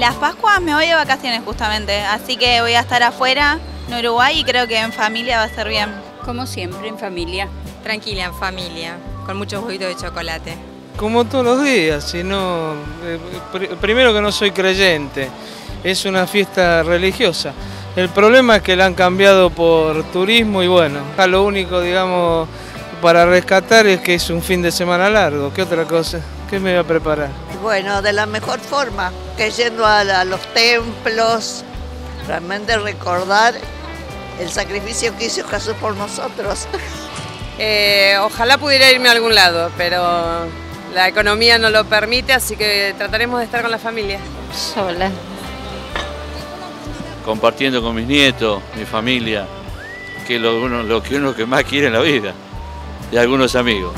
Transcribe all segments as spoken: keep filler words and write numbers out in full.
las Pascuas me voy de vacaciones justamente, así que voy a estar afuera, en Uruguay, y creo que en familia va a ser bien. Como siempre, en familia. Tranquila, en familia, con muchos huevitos de chocolate. Como todos los días, sino, eh, pr primero que no soy creyente, es una fiesta religiosa. El problema es que la han cambiado por turismo y bueno, acá lo único, digamos, para rescatar es que es un fin de semana largo. ¿Qué otra cosa? ¿Qué me voy a preparar? Bueno, de la mejor forma, que yendo a, la, a los templos, realmente recordar el sacrificio que hizo Jesús por nosotros. Eh, ojalá pudiera irme a algún lado, pero la economía no lo permite, así que trataremos de estar con la familia. Sola. Compartiendo con mis nietos, mi familia, que es lo, uno, lo que uno que más quiere en la vida, y algunos amigos.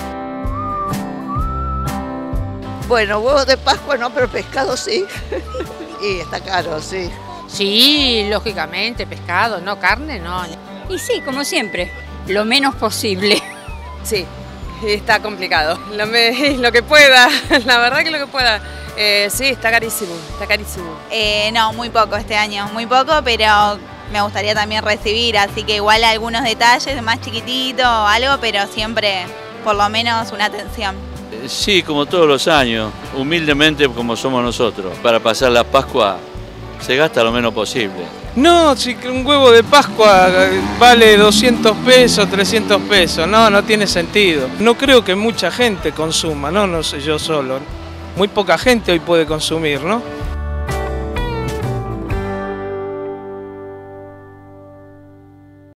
Bueno, huevos de Pascua no, pero pescado sí. Y está caro, sí. Sí, lógicamente, pescado, no carne, no. Y sí, como siempre, lo menos posible. Sí, está complicado, lo, me, lo que pueda, la verdad que lo que pueda. Eh, sí, está carísimo, está carísimo. Eh, no, muy poco este año, muy poco, pero me gustaría también recibir, así que igual algunos detalles, más chiquitito o algo, pero siempre por lo menos una atención. Sí, como todos los años, humildemente como somos nosotros. Para pasar la Pascua se gasta lo menos posible. No, si un huevo de Pascua vale doscientos pesos, trescientos pesos, no, no tiene sentido. No creo que mucha gente consuma, no, no sé yo solo. Muy poca gente hoy puede consumir, ¿no?